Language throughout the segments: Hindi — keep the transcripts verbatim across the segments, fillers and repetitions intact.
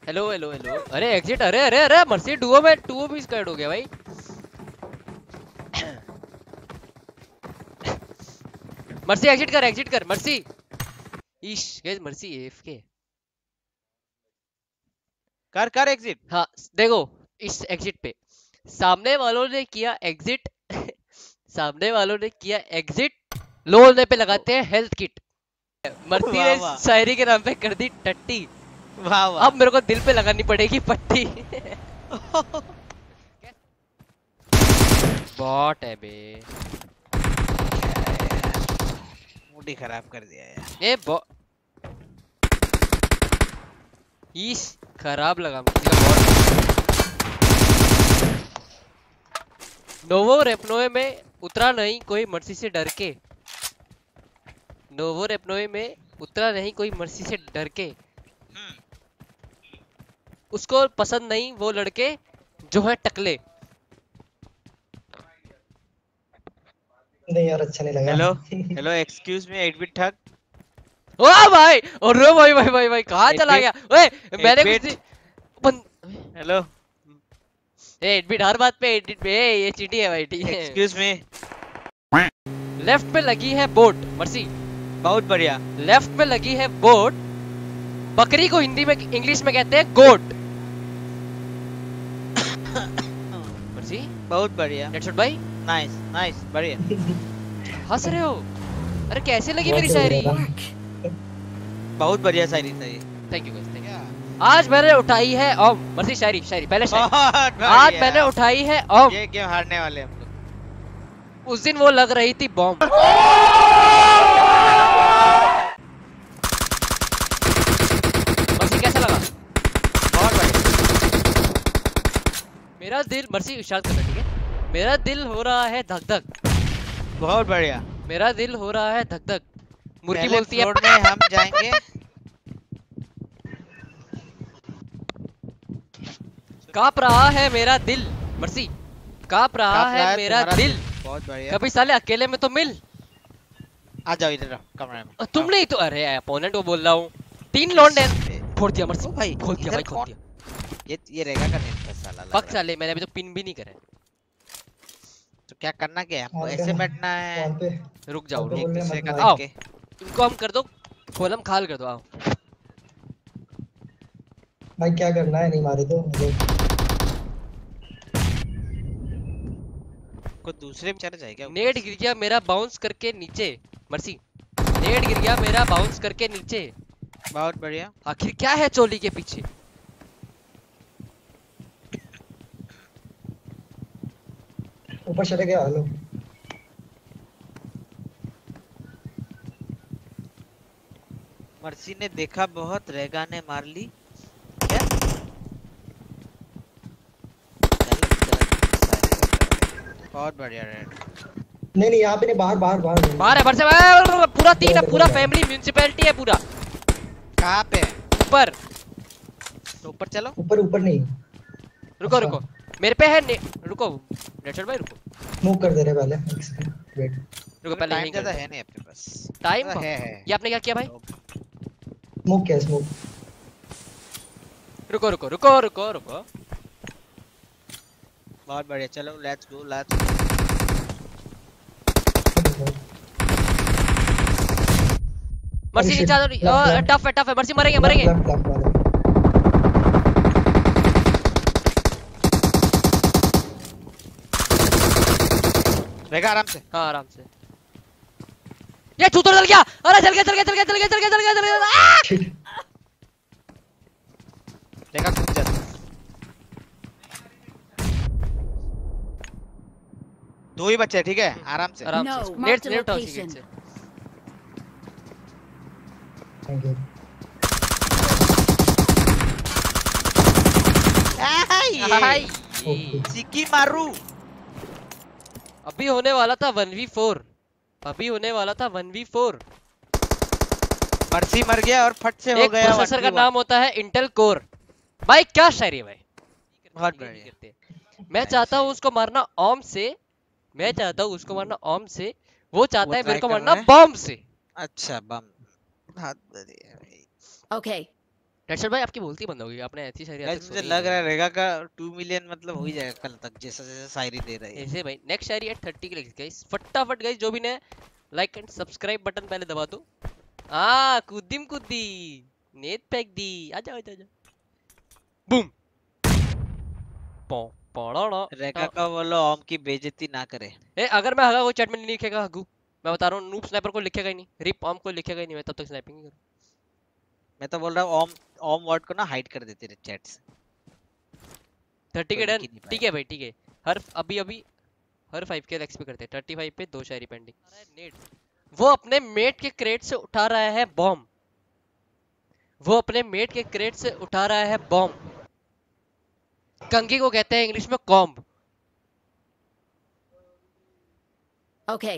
Hello hello hello. अरे एग्जिट, अरे अरे अरे मर्सी डुओ में टू भी स्कैड हो गया भाई। मर्सी एग्जिट कर, एग्जिट कर मर्सी। ईश गाइस मर्सी एएफके। कर कर एग्जिट। हाँ देखो इस एग्जिट पे सामने वालों ने किया एग्जिट। सामने वालों ने किया एग्जिट। लो होने पे लगाते हैं हेल्थ किट। मर्सी वाह ने वाह शायरी के नाम पे कर दी टट्टी। वाह वाह। अब मेरे को दिल पे लगानी पड़ेगी पट्टी। बॉट है बे। मूड ही खराब कर दिया यार। ये बॉट ईश खराब लगा मुझे बॉट। नोवो रेपनोए में उतरा नहीं कोई मर्सी से डर के। नोवो रेपनोए में उतरा नहीं कोई मर्सी से डर के। उसको पसंद नहीं वो लड़के जो है टकले। नहीं यार अच्छा नहीं लगा। हेलो हेलो एक्सक्यूज मी एट बिट ठग। ओ भाई और रो भाई भाई भाई भाई कहाँ चला गया। ओए मैंने कुछ नहीं बन... हेलो ए एडमिट हर बात पे एडिट पे ये चीटी है भाई ठीक है। Excuse me. लेफ्ट पे लगी है बोट मर्सी। बहुत बढ़िया। लेफ्ट पे लगी है बोट। बकरी को हिंदी में इंग्लिश में कहते हैं गोट। मर्सी बहुत बढ़िया। नेटशॉट भाई नाइस नाइस बढ़िया। हंस रहे हो। अरे कैसे लगी बहुत मेरी सही शायरी। लग रहा था। बहुत बढ़िया शायरी था ये। Thank you guys thank you. आज मैंने उठाई है ओम मर्सी शायरी शायरी पहले शायरी। बहुत बढ़िया। आज मैंने उठाई है ओम। ये गेम हारने वाले हम लोग। उस दिन वो लग रही थी बॉम्ब। मर्सी कैसा लगा। बहुत बढ़िया। मेरा दिल मर्सी इशारा करना ठीक है। मेरा दिल हो रहा है धक धक। बहुत बढ़िया। मेरा दिल हो रहा है धक धक। मुर्गी पहले बोलती है फ्लोर में हम जाएंगे। कांप रहा है मेरा दिल मर्सी। कांप रहा कांप रहा है है मेरा तुम्हारा दिल। दिल। बहुत बढ़िया। कभी साले अकेले में तो मिल। आ जाओ इधर कमरे में। तुम नहीं तो अरे अपोनेंट को बोल रहा हूँ। तीन लौंडे फोड़ दिया मर्सी। ओ भाई खोल दिया इधर भाई खोल कौन? दिया। ये ये रेगा का नेट था साला लग पक रहा है। साले मैंने अभी तो पिन भी नहीं करे। तो क्या करना क्या है हमको? कौन पे ऐसे बैठना है कौन पे रुक जाओ कौन पे रुक बोलने दूसरे मत का मार। आओ देख के। इनको हम कर दो। खोलम खाल कर दो आओ। भाई क्या करना है नहीं मारे तो मुझे। को दूसरे में चढ़ जाए क्या? नेट गिर गया मेरा बाउंस करके नीचे मर्सी। नेट गिर गया मेरा बाउंस करके नीचे। बहुत बढ़िया। आखिर क्या है चोली के पीछे। ऊपर चले गया हेलो। मर्सी ने देखा बहुत रेगा ने मार ली क्या? गलत गलत। बहुत बढ़िया रेड। नहीं नहीं यहाँ पे नहीं बाहर बाहर बाहर बाहर है बाहर से बाहर, पूरा तीन है पूरा फैमिली म्युनिसिपैलिटी है पूरा। कहाँ पे? ऊपर तो ऊपर चलो। ऊपर ऊपर नहीं। रुको अच्छा। रुको मेरे पे है ने... रुको नेटशॉट भाई रुको मूव कर दे रहे पहले एक सेकंड वेट। रुको पहले टाइम यहीं ज्यादा कर है नहीं अपने पास। टाइम है है। ये आपने क्या किया भाई। मूव क्या स्मोक। रुको रुको रुको रुको रुको। बहुत बढ़िया चलो लेट्स गो लेट्स। मर्सी नीचे आ जाओ। टफ है टफ है मर्सी मरेंगे मरेंगे। लेफ्ट लेफ्ट वाले रेगा आराम से। हाँ आराम से। ये चूतर जल गया। अरे जल गया जल गया जल गया जल गया जल गया जल गया जल गया। रेगा कूद जा। दो ही बच्चे ठीक है आराम से। आराम No, से mark नेट the नेट उठाओ location. सीट से। Thank you. हाय चिकी मारू। अभी होने वाला था वन वी फोर। अभी होने वाला था वन वी फोर। मर्सी मर गया और फट से हो एक गया। प्रोसेसर का नाम होता है इंटेल कोर। भाई क्या शायरी है भाई। बहुत बढ़िया। मैं चाहता हूँ उसको मारना ओम से। मैं चाहता हूँ उसको मारना ओम से। वो चाहता है मेरे को मारना बॉम्ब से। अच्छा बम। बहुत बढ़िया भाई। Okay. रेशल भाई आपकी बोलती बंद होगी, आपने ऐसी शायरी गाइस मुझे लग रहा है रेगा का टू मिलियन मतलब हो ही जाएगा कल तक, जैसा जैसा शायरी दे रहा है ऐसे भाई। नेक्स्ट शायरी एट थर्टी के लिए गाइस, फटाफट गाइस जो भी ने लाइक एंड सब्सक्राइब बटन पहले दबा दो। हाँ कुद्दीम कुद्दी नेट पैक दी, आजा आजा आजा, बूम पौ पौड़ा। रेगा का बोलो ओम की बेइज्जती ना करे। ए अगर मैं हगा को चैट में नहीं लिखेगा हगू, मैं बता रहा हूँ नूब स्नाइपर को लिखेगा ही नहीं, रिप ऑम को लिखेगा ही नहीं, मैं तब तक स्नाइपिंग नहीं करूँ। मैं तो बोल रहा हूँ ओम ओम वर्ड को ना हाइड कर देते रे चैट से। थर्टी के कोई डन, लिख ही नहीं ठीक है भाई ठीक है। हर अभी अभी हर फाइव के एक्सपी करते हैं, थर्टी फाइव पे दो शायरी पेंडिंग। नेट वो अपने मेट के क्रेट से उठा रहा है बॉम्ब, वो अपने मेट के क्रेट से उठा रहा है बॉम्ब। कंघी को कहते हैं इंग्लिश में कॉम्ब। Okay.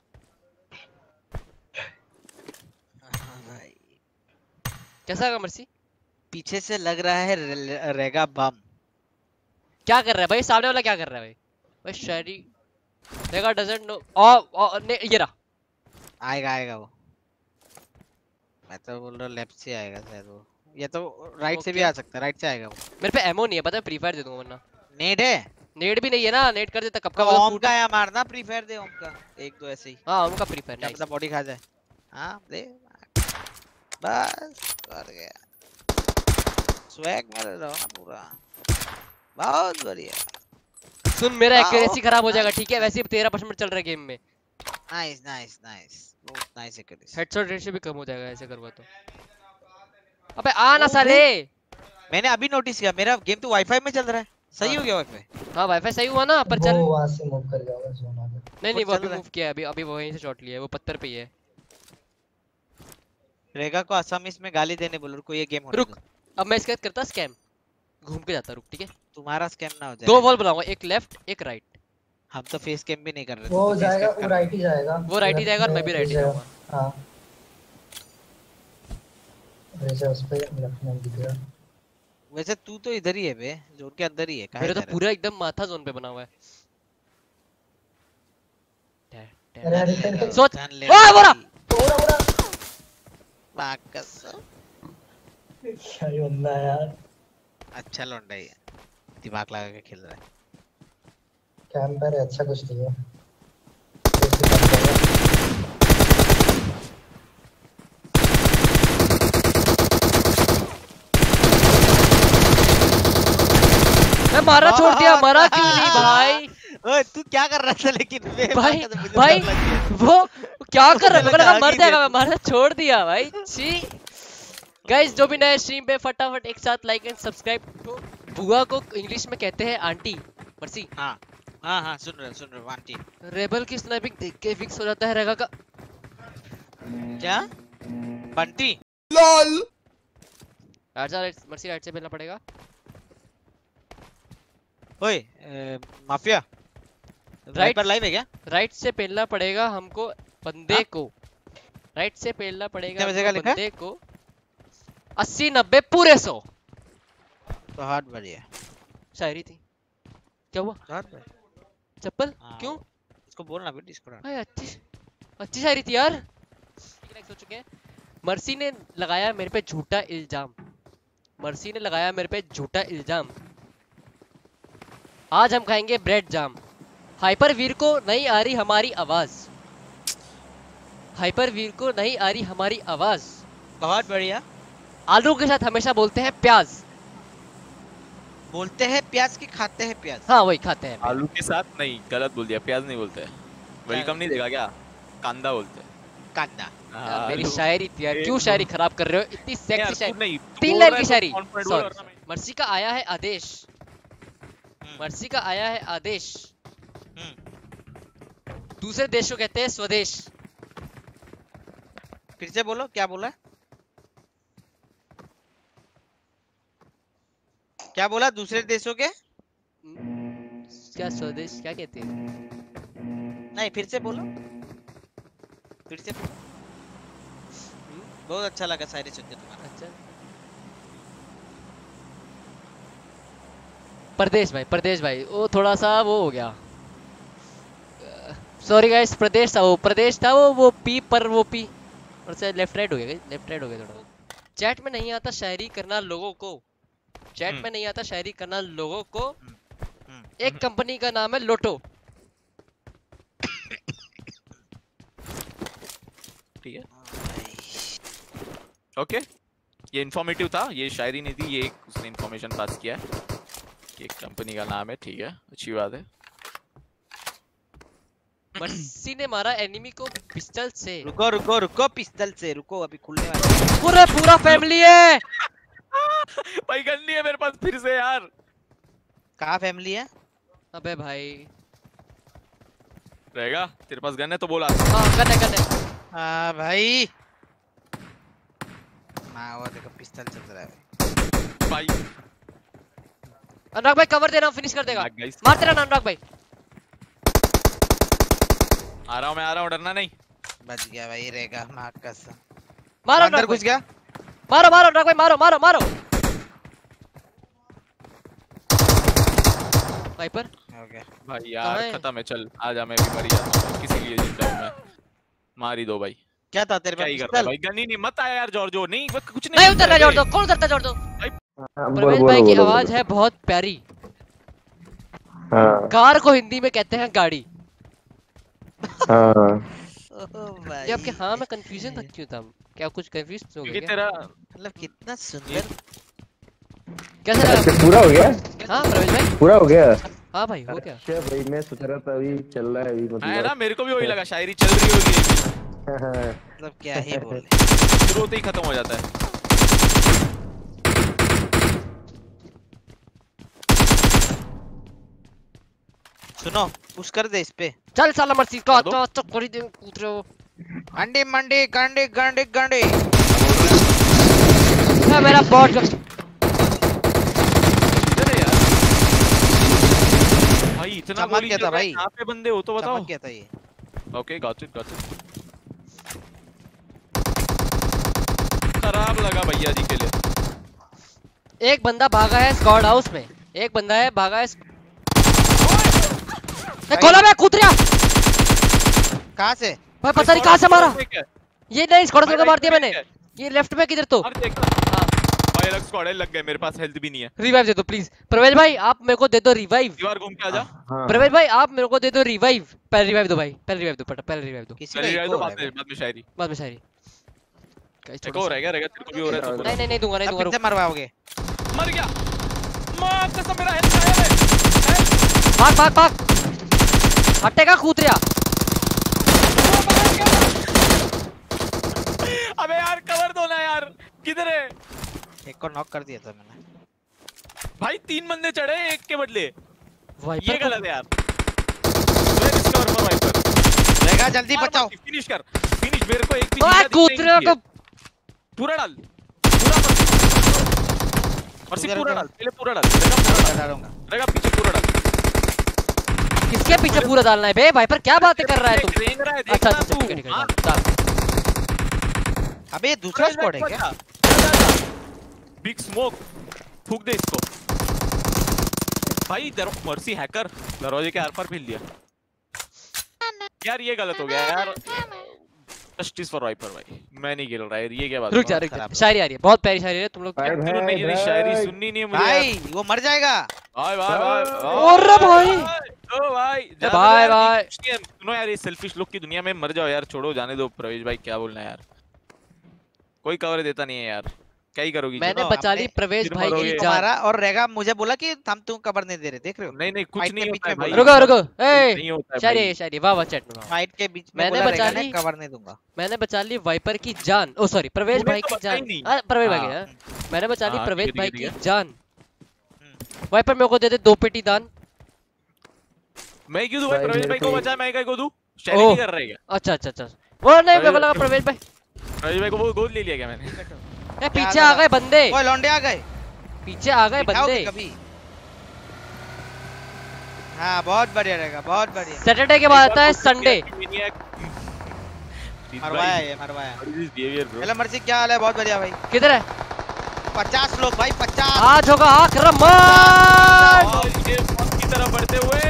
हाँ भाई कैसा लगा मर्सी? पीछे से लग रहा है रे- रेगा बम। क्या कर रहा है भाई सामने वाला, क्या कर रहा है भाई? भाई शायरी देखा डजंट नो ओ ने ये रहा। आएगा आएगा वो, मैं तो बोल रहा हूँ लेफ्ट से आएगा शायद वो, ये तो राइट से भी Okay. आ सकता है, राइट से आएगा वो। मेरे पे एमो नहीं है पता है, फ्री फायर दे दूंगा वरना। नेड है नेट भी नहीं है ना, नेट कर देता कब तो का वाला ओम फूट। का या मारना, प्री फायर दे ओम का एक दो ऐसे ही, हां उनका फ्री फायर क्या नाइस। पता बॉडी खा जाए। हाँ दे बस कर गया, स्वैग मेरे रहो ना पूरा, बहुत बढ़िया। सुन मेरा वाओ, एक्यूरेसी खराब हो जाएगा nice, ठीक है, वैसे ही तेरह परसेंट चल रहा है गेम में। नाइस नाइस नाइस, बहुत नाइस एक्यूरेसी। हेडशॉट रेशियो भी कम हो जाएगा ऐसे करूंगा तो। अबे आ ना ओ, साले। मैंने अभी नोटिस किया मेरा गेम तो वाईफाई में चल रहा है, सही हाँ। हो गया वाईफाई। हां वाईफाई सही हुआ ना, पर चल वो वहां से मूव कर जाओगे जोन आ गया। नहीं नहीं वो चल अभी रहा है। मूव किया है, अभी अभी वहीं से शॉट लिया है, वो पत्थर पे ही है। रेगा को असमीज में गाली देने बोलो, कोई ये गेम होने रुक दो। अब मैं इसके साथ करता स्कैम, घूम के जाता रुक ठीक है। तुम्हारा स्कैम ना हो जाए। दो वॉल बनाऊंगा, एक लेफ्ट एक राइट। हम तो फेस कैम भी नहीं कर रहे, वो तुम तो face जाएगा, cam वो कर राइट ही जाएगा। वो right ही जाएगा और मैं भी right ही जाऊंगा। हां रेजा उस पे लेफ्ट में दिखेगा। रहे। वैसे तू तो इधर ही है बे, जोन के अंदर ही है, काहे मेरा तो जा रहा पूरा एकदम माथा जोन पे बना हुआ है। अरे अरे है? अरे सोच- जान ले ओए, बोला! पूरा पूरा बाकस। क्या ही बंदा है यार, अच्छा लौंडा ही है, दिमाग लगा के खेल रहा है। कैंपर है, अच्छा कुछ नहीं है। जैसे काम कर रहा है। मैं मारा छोड़ दिया, मरा क्यों नहीं भाई? ओए तू क्या कर रहा था लेकिन बे, भाई बाकस, मुझे भाई डर लग गया। वो क्या कर रहा है? मुझे मेरे लगा लगा मर कि जाएगा, ये- मैं मारा छोड़ दिया भाई। छी गाइस जो भी नए स्ट्रीम पे फटाफट एक साथ लाइक एंड सब्सक्राइब। तो बुआ को इंग्लिश में कहते हैं आंटी। मर्सी हाँ हाँ हाँ सुन रहे सुन रहे आंटी। रेबल की स्नाइपिंग देख के फिक्स हो जाता है रेगा का। क्या बंटी? राइट से राइट, मर्सी राइट से पहला पड़ेगा। ओए ए, माफिया राइट पर लाइव है क्या? राइट से पहलना पड़ेगा हमको बंदे हाँ? को, राइट से पहलना पड़ेगा कितने बजे का हमको लिखा है? बंदे को। अस्सी नब्बे पूरे सौ। तो हाथ बढ़िया, शायरी थी। क्या हुआ? हाथ बढ़िया। चप्पल हाँ, क्यों? इसको बोलना बेटी, इसको डाल। भाई अच्छी अच्छी शायरी थी यार। हो चुके हैं। मर्सी ने लगाया मेरे पे झूठा इल्जाम, मर्सी ने लगाया मेरे पे झूठा इल्जाम। आज हम खाएंगे ब्रेड जाम। हाइपर वीर को नहीं आ रही हमारी आवाज, हाइपर वीर को नहीं आ रही हमारी आवाज। बहुत बढ़िया। आलू के साथ हमेशा बोलते हैं प्याज। बोलते हैं प्याज की खाते हैं प्याज। हाँ वही खाते हैं। आलू के साथ नहीं, गलत बोल दिया, प्याज नहीं बोलते। वेलकम नहीं देगा क्या? कांदा बोलते हैं। कांदा। यार, मेरी आलू। शायरी थी यार, एक क्यों दो। शायरी खराब कर रहे हो? इतनी यार, सेक्सी तू शायरी, नहीं, तू तीन बोल लाइन रहा की है शायरी। तो confident बोल Sorry, रहा मैं। मर्सी का आया है आदेश, हम्म, मर्सी का आया है आदेश। हम्म। दूसरे देश को कहते हैं स्वदेश। फिर से बोलो क्या बोला? क्या बोला? दूसरे देशों के? क्या स्वदेश क्या कहते हैं? नहीं फिर से बोलो, फिर से बोलो। बहुत अच्छा लगा शायरी सुन के तुम्हारा। अच्छा प्रदेश भाई, प्रदेश भाई वो थोड़ा सा वो हो गया, सॉरी गाइस। प्रदेश था वो, प्रदेश था वो वो पी पर वो पी और से लेफ्ट राइट हो गया, लेफ्ट राइट हो गया थोड़ा। चैट में नहीं आता शायरी करना लोगों को, चैट हम्म। में नहीं आता शायरी करना लोगों को। हम्म। एक कंपनी का नाम है लोटो। ठीक है, हाँ भाई। ओके, ये इन्फॉर्मेटिव था, ये शायरी नहीं थी, ये एक उसने इन्फॉर्मेशन पास किया है कि एक कंपनी का नाम है। ठीक है, अच्छी बात है। मर्सी ने मारा एनिमी को पिस्टल से। रुको रुको रुको, पिस्टल से रुको, अभी खुलने वाला है। पूरा पूरा फैमिली है। भाई गन नहीं है मेरे पास फिर से यार। कहाँ फैमिली है? अबे भाई रहेगा तेरे पास गन है तो बोला। हाँ गन है गन है। हाँ भाई, हाँ वो देखो पिस्टल चल रहा है भाई अनुराग भाई कवर देना, फिनिश कर देगा। भाग guys। मार तेरा नाम अनुराग भाई। आ रहा हूँ मैं, आ रहा हूँ, डरना नहीं। बच गया भाई, रहेगा माँ कसम। मारो अंदर अनुराग घुस भाई। गया। मारो मारो अनुराग भाई, मारो मारो मारो। वाइपर हो गया। भाई कहाँ यार है? खत्म है, चल आजा, मैं भी मर जाता हूँ, किसी के लिए जिंदा हूँ मैं। मार ही दो भाई। क्या था तेरे क्या पास ही कर रहा है पिस्टल? भाई, गन ही नहीं, मत आया यार जॉर्जो, नहीं बस कुछ नहीं। नहीं उतरना जोड़ दो, कौन उतरता जोड़ दो। हाँ, प्रवेश बोलो भाई बोलो की बोलो आवाज बोलो। है बहुत प्यारी। हाँ कार को हिंदी में कहते हैं गाड़ी। हाँ ओह भाई, ये आपके हाँ में कंफ्यूजन था, क्यों था? क्या कुछ कंफ्यूज हो क्योंकि गया क्या? तेरा मतलब कितना सुंदर। कैसा लगा? अच्छा पूरा हो गया, हाँ प्रवेश भाई, पूरा हो गया। हाँ भाई हो गया। अच्छा भाई मैं सोच रहा था अभी चल रहा है अभी है ना, मतलब। मेरे को भी वही लगा शायरी चल रही होगी, मतलब क्या ही बोले। शुरू होते ही खत्म हो जाता है। सुनो, पुश कर दे इस पे। चल साला मर्सी को कर दो। अच्छा अच्छा कोरी दे कूद रहे हो। अंडे मंडे गांडे गांडे गांडे। है मेरा बॉट जो इधर है यार भाई, इतना चमक गोली गया चल था रहा है, भाई। कहाँ पे बंदे हो तो बताओ। चमक गया था ये। Okay got it got it. खराब लगा भैया जी के लिए। एक बंदा भागा है स्क्वाड हाउस में, एक बंदा है भागा है। ए, खोला मैं कूद रहा। कहाँ से? भाई पता नहीं कहाँ से मारा। भाई ये नहीं स्क्वाड भाई को मार दिया भाई मैंने। ये लेफ्ट में किधर तो। अरे देख हाँ भाई, अलग स्क्वाड है, लग गए, मेरे पास हेल्थ भी नहीं है। रिवाइव दे दो प्लीज। प्रवेश भाई आप मेरे को दे दो रिवाइव। दीवार घूम के आजा। हाँ प्रवेश भाई आप मेरे को दे दो रिवाइव। पहले रिवाइव दो भाई, पहले रिवाइव दो, पटा पहले रिवाइव दो। किसी पहले का रिवाइव इको दो, हो बाद रहा है में बाद में शायरी। बाद में शायरी। Guys, एक थोड़ा और सा- रह गया, रहेगा तेरे को भी हो रहा है तो नहीं नहीं नहीं दूंगा नहीं अब दूंगा। कितने रुक। मरवाओगे? मर गया, मां कसम मेरा हेल्थ गायब है। हेल्थ भाग भाग भाग। हटेगा कूद रहा। अबे यार कवर दो ना यार, किधर है एक को नॉक कर दिया था मैंने। भाई? तीन बंदे चढ़े एक के बदले, ये वाइपर गलत है यार। Discover for viper. रहेगा, जल्दी बचाओ। फिनिश कर, फिनिश। मेरे को एक भी को जिंदा कूद दिखना ही रहा नहीं को। चाहिए। पूरा डाल, पूरा मत और सिर्फ उधर पूरा उधर। डाल, पहले पूरा डाल, रहेगा पूरा डाल, डालूंगा। रहेगा पीछे पूरा डाल। किसके पीछे पूरा डालना है बे? वाइपर क्या बातें कर रहा है तू? रेंग रहा है, अच्छा देखना अच्छा तू। ठीक है ठीक है हाँ, डाल, डाल। अबे ये दूसरा स्क्वाड है क्या? बिग स्मोक फूक दे इसको भाई। दर मर्सी हैकर दरवाजे के आर पार फेल दिया यार, ये गलत हो गया यार। जस्टिस फॉर वाइपर भाई, मैं नहीं खेल रहा है ये, क्या बात रुक जा है? रुक जा। खराब है। शायरी आ रही है, बहुत प्यारी शायरी है। तुम लोग भाई क्या- तेरे नहीं नहीं शायरी सुननी नहीं है मुझे भाई यार। वो मर जाएगा। भाई भाई भाई अरे भाई। ओ भाई ए भाई भाई। सुनो यार, ये सेल्फिश लोग की दुनिया में मर जाओ यार, छोड़ो जाने दो। प्रवेश भाई क्या बोलना है यार, कोई कवर देता नहीं है यार, क्या ही करोगी? मैंने सुनो, बचा ली हमने प्रवेश फिर भाई की मरोगे। जान। तुम्हारा और रहेगा, मुझे बोला कि हम तुम कवर नहीं दे रहे, देख रहे हो? नहीं नहीं कुछ फाइट के नहीं बीच होता है में भाई, बोला। रुको रुको ए नहीं होता है शायरी भाई। है शायरी। वाह वाह चैट में वाह। फाइट के बीच में मैंने बोला बचा रहेगा ली। ने कवर नहीं दूंगा। मैंने बचा ली वाइपर की जान। ओ सॉरी प्रवेश तूने भाई तो की बताई जान। नहीं। हाँ, प्रवेश भाई हाँ। की जान। मैंने बचा ली हाँ, प्रवेश ठीक है, भाई ठीक की है। जान। वाइपर मेरे को दे दे दो पेटी दान। मैं क्यों दूं भाई? भाई, प्रवेश मेरे भाई को को- बचा, मैं क्या को दूं? शायरी ओह। नहीं कर रहा है क्या? अच्छा अच्छा अच्छा वो नहीं मेरे को लगा प्रवेश- प्रवेश भाई। प्रवेश भाई को वो गोद ले लिया क्या मैंने? ए पीछे आ गए बंदे, ओए लौंडे आ गए। पीछे आ गए दिखाओगे बंदे। कभी? हाँ बहुत बढ़िया रहेगा, बहुत बढ़िया। सैटरडे के बाद आता है संडे। मरवाया ये मरवाया। Behaviour bro. हेलो मर्सी, क्या हाल है? बहुत बढ़िया भाई। किधर है? पचास लोग भाई, पचास। आज होगा आक्रमण। और ये मौत की तरफ बढ़ते हुए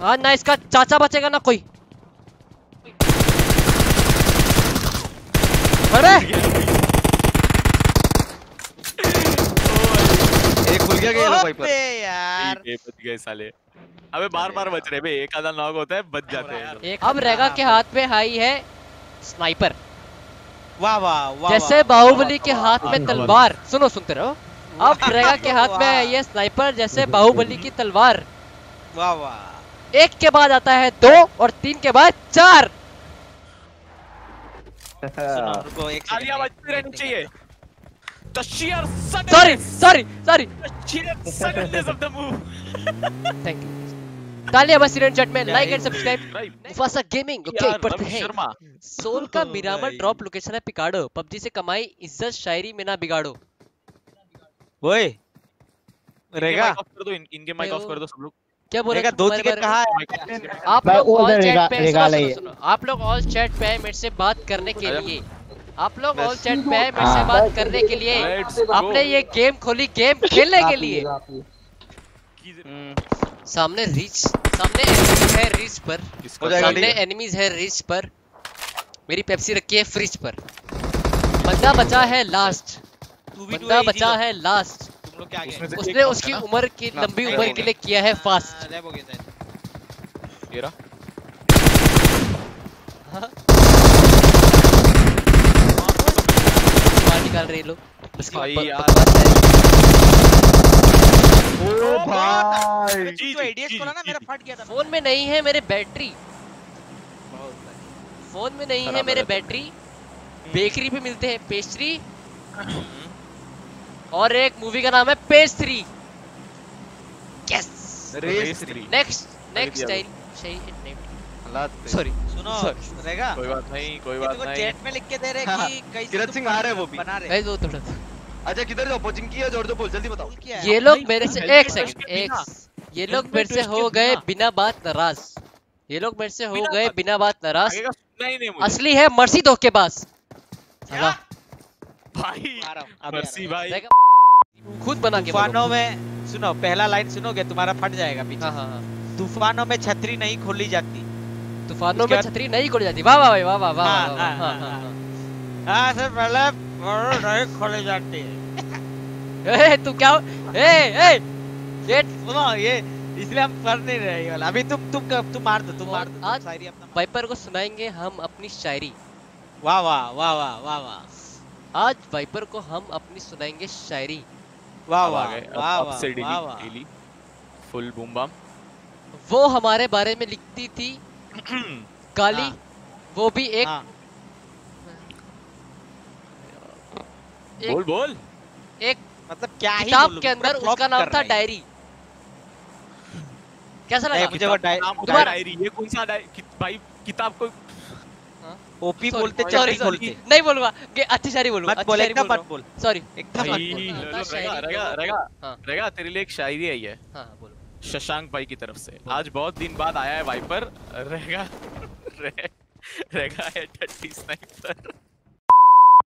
हाँ ना, इसका चाचा बचेगा ना कोई। अरे एक खुल गया, ये लो वाइपर। अबे यार ये बच गए साले। अबे बार बार बच रहे बे, एक आधा नॉक होता है बच जाते हैं। एक अब रेगा के हाथ में हाई है स्नाइपर, वाह वाह वाह जैसे वाह, बाहुबली के वाह, हाथ में वाह, तलवार। सुनो सुनते रहो। अब रेगा के हाथ में है ये स्नाइपर जैसे बाहुबली की तलवार। वाह वाह। एक के बाद आता है दो और तीन के बाद चार। सुनो रुको एक तालियां बजती रहनी चाहिए। The sheer sorry suddenness, sorry sorry the sheer suddenness of the move. Thank you. तालियां बस सीरियन चैट में like and subscribe. Right. Mufasa gaming okay यार, पढ़ते रवि हैं। शर्मा। सोल का ओ मिरामर भाई। ड्रॉप लोकेशन है पिकाडो। पबजी से कमाई इज्जत शायरी में ना बिगाड़ो। ओए इनके रेगा mic off कर दो, इन- इनके माइक ऑफ कर दो सब लोग। क्या बोल रहे रेगा थे दो तुम्हारे जगह बारे में? कहा है? Mic off। आप मैं लोग वो ऑल उधर चैट रेगा- पे सुनो रेगाला सुनो ही है। सुनो आप लोग ऑल चैट पे है मेरे से बात करने के आजा। लिए। आप लोग ऑल बस। चैट पे है मेरे से हाँ। बात करने के लिए। Let's go. आपने ये गेम खोली गेम खेलने के लिए। सामने रीच, सामने एनिमीज है रीच पर। इसका हो जाएगा, सामने ठीक है। एनिमीज है रीच पर। मेरी पेप्सी रखी है फ्रिज पर। बंदा बचा है लास्ट, तू भी बंदा बचा है लास्ट। तुम लोग क्या उसमें गए? से उसने एक उसकी है ना? उम्र की ना, लंबी नहीं, उम्र नहीं, के लिए किया है फास्ट। रैप हो गया शायद। ये रहा। बाहर निकाल रहे हैं लोग। उसकी भाई ब- यार। बकवास है। ओ भाई जी, तो जी, एडीएस जी, खोला ना जी, मेरा जी। फट गया था। फोन में नहीं है मेरे बैटरी, फोन में नहीं है खराब मेरे है तो। बैटरी। बेकरी पे मिलते हैं पेस्ट्री, और एक मूवी का नाम है page three. Yes race three next दिया नेक्स्ट वो। स्टाइल हालात पे। सॉरी सुनो Sorry. रेगा कोई बात नहीं, कोई ये बात देखो नहीं। चैट में लिख के दे रहे हाँ, कि कैसे किरत तुम सिंह आ रहे हैं वो भी। बना रहे गाइस वो थोड़ा अच्छा किधर जाओ, कोचिंग की है जोर जो बोल जल्दी बताओ। बोल क्या है? ये लोग नहीं, मेरे से helmet एक twist सेकंड के एक बिना। ये लोग Helmet मेरे से twist हो के गए बिना। बिना बात नाराज। ये लोग मेरे से हो बिना गए बात। बिना बात नाराज। आगे का सुनना ही नहीं मुझे। असली है मर्सी धोखेबाज। साला भाई आ रहा हूँ, अभी आ मर्सी रहा भाई। देखा? खुद बना के बोलो। तूफानों में सुनो पहला लाइन सुनोगे तुम्हारा फट जाएगा पीछे। हाँ हाँ हाँ। तूफानों में छतरी नहीं खोली जाती। तूफानों उसके में बाद- छतरी नहीं खोली जाती। वाह वाह भाई, वाह वाह वाह हाँ, वाह, हाँ, वाह, हाँ, हाँ, हाँ। हाँ। हाँ सर पहले नहीं खोली जाती। ए तू क्या ए ए ये सुनो ये इसलिए हम कर नहीं रहे ये वाला। अभी तुम तुम तुम, तुम मार दो तुम मार दो तुम आज- शायरी अपना मार वाइपर को सुनाएंगे हम अपनी शायरी। दो। वाह वाह वाह वाह वाह वाह आज वाइपर को हम अपनी सुनाएंगे शायरी। वाह अब आ वाह गए, अब- वाह अब वाह से वाह डेली वाह। Daily full boom bomb. वो हमारे बारे में लिखती थी काली, हाँ, वो भी एक हाँ, एक- बोल बोल। एक मतलब क्या ही किताब बोलूं, के अंदर पूरा flop उसका नाम कर था रहा है। डायरी। कैसा नहीं, लगा? मुझे वो डाय- नाम होता है तुम्हारा- डायरी। ये कौन सा डायरी? कि- भाई किताब को ओपी Sorry, बोलते sorry, चटनी sorry, खोलते। नहीं बोलूंगा कि अच्छी शायरी बोलूंगा। मत अच्छी बोल शायरी एकदम बोल मत बोल सॉरी। एकदम भाई, मत भाई बोल। बोल। लो, शायरी रेगा रेगा लोगों को- रेगा हाँ रेगा तेरे लिए एक शायरी आई है हाँ हाँ, बोलो। शशांक भाई की तरफ से। आज बहुत दिन बाद आया है वाइपर। रेगा रे, रेगा है टट्टी स्नाइपर।